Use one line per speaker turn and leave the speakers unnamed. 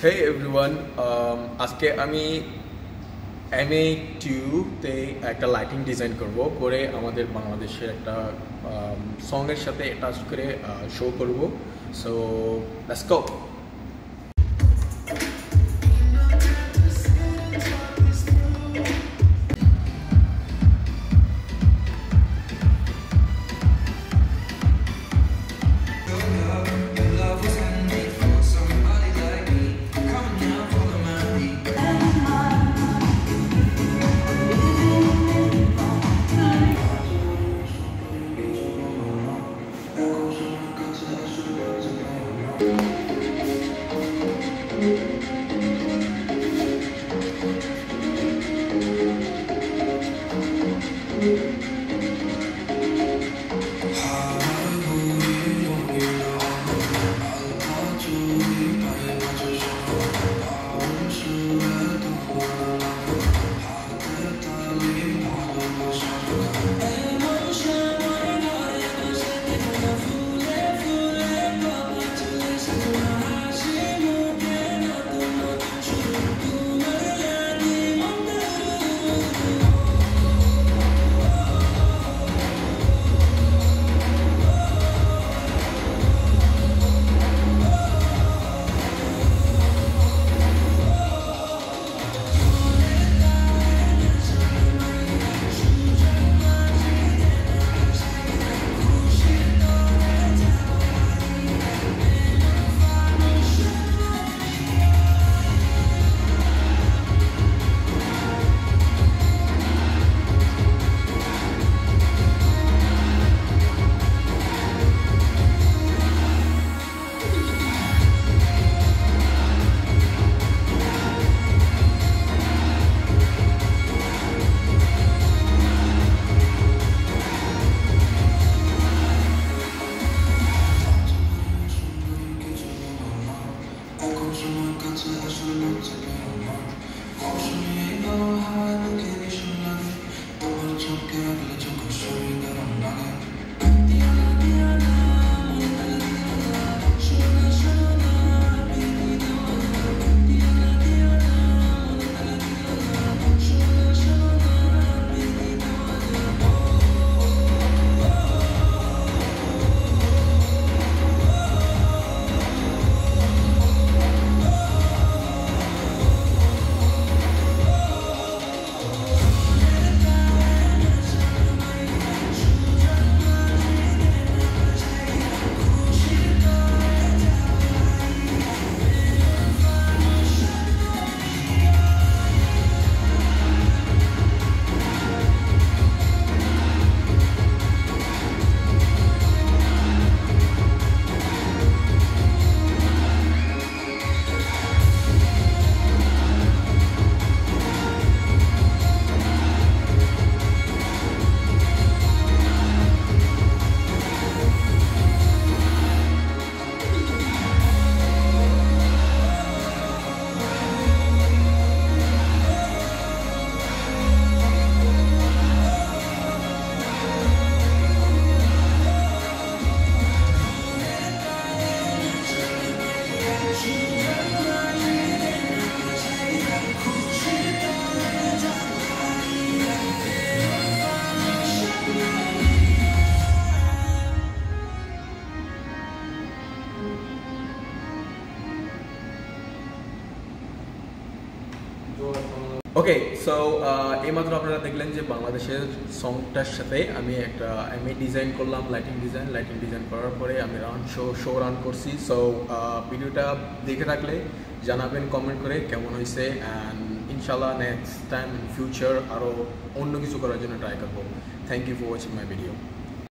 Hey everyone, আজকে আমি MA2 তে একটা লাইটিং ডিজাইন করব করে আমাদের বাংলাদেশের একটা সঙ্গের সাথে অ্যাটাচ করে শো করব। So let's go. Okay, so এইমাত্র আপনারা দেখলেন যে বাংলাদেশের সংটার সাথে আমি একটা ডিজাইন করলাম, লাইটিং ডিজাইন করার পরে আমি শো রান করছি। সো ভিডিওটা দেখে থাকলে জানাবেন কমেন্ট করে কেমন হয়েছে, অ্যান্ড ইনশাল্লাহ নেক্সট টাইম ইন ফিউচার আরও অন্য কিছু করার জন্য ট্রাই করবো। Thank you for watching my video.